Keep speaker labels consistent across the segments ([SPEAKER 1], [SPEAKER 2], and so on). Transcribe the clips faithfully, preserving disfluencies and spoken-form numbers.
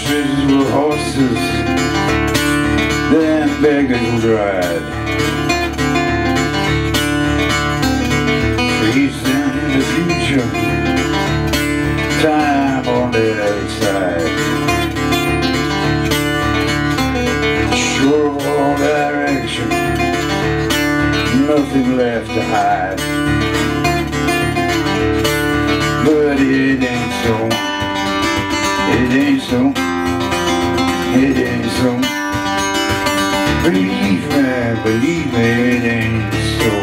[SPEAKER 1] bushes were horses, then beggars would ride. Facing the future, time on the other side. Sure of all direction, nothing left to hide. But it ain't so, it ain't so, it ain't so. Believe me, believe me, it ain't so.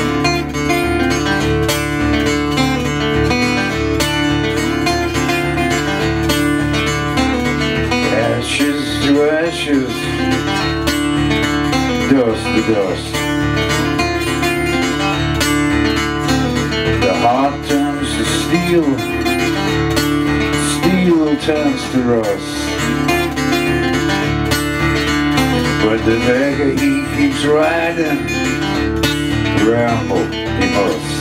[SPEAKER 1] Ashes to ashes, dust to dust. The heart turns to steel, steel turns to rust. But the beggar, he keeps riding, ramble he must.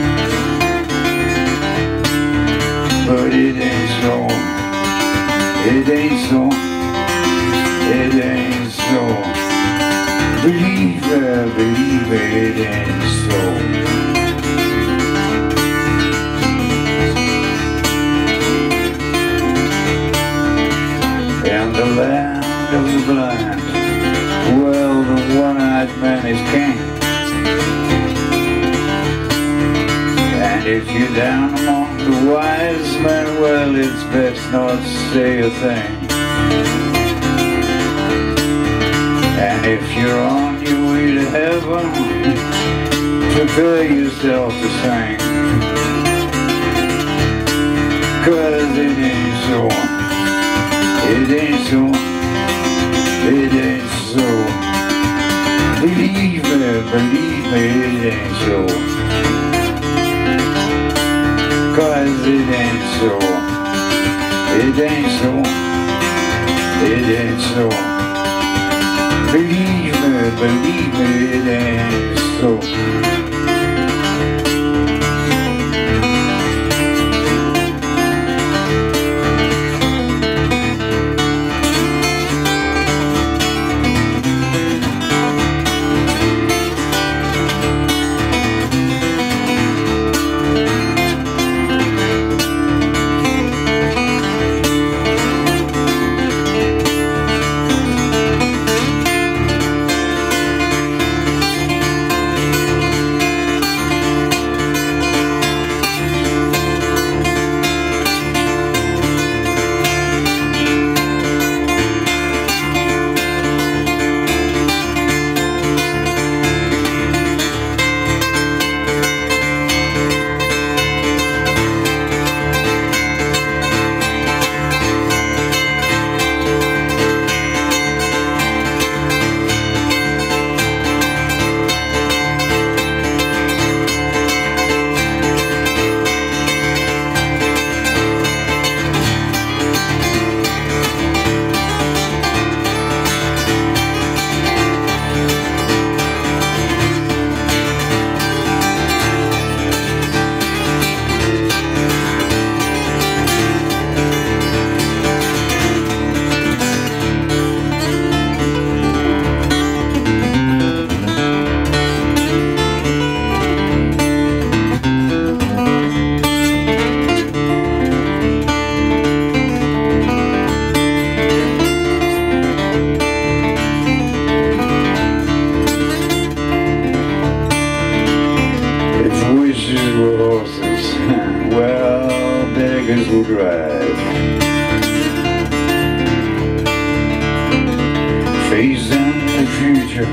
[SPEAKER 1] But it ain't so, it ain't so, it ain't so. Believe me, believe me, it ain't so. And the land of the blind, well, the one-eyed man is king. And if you're down among the wise men, well, it's best not to say a thing. And if you're on your way to heaven, prepare yourself to sing. 'Cause it ain't so, it ain't so, it ain't so. Believe me, believe me, it ain't so. 'Cause it ain't so, it ain't so, it ain't so. Believe me, believe me, it ain't so. Beggars would ride, facing the future,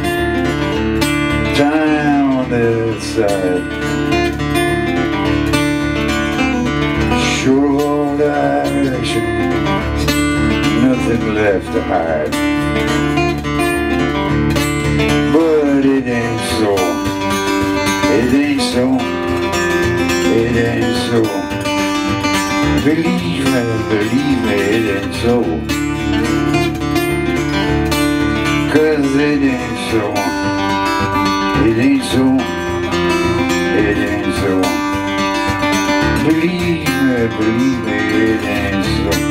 [SPEAKER 1] time on the other side. Sure of all direction, nothing left to hide. But it ain't so, it ain't so, it ain't so. Believe me, believe me, it ain't so. 'Cause it ain't so, it ain't so, it ain't so. Believe me, believe me, it ain't so.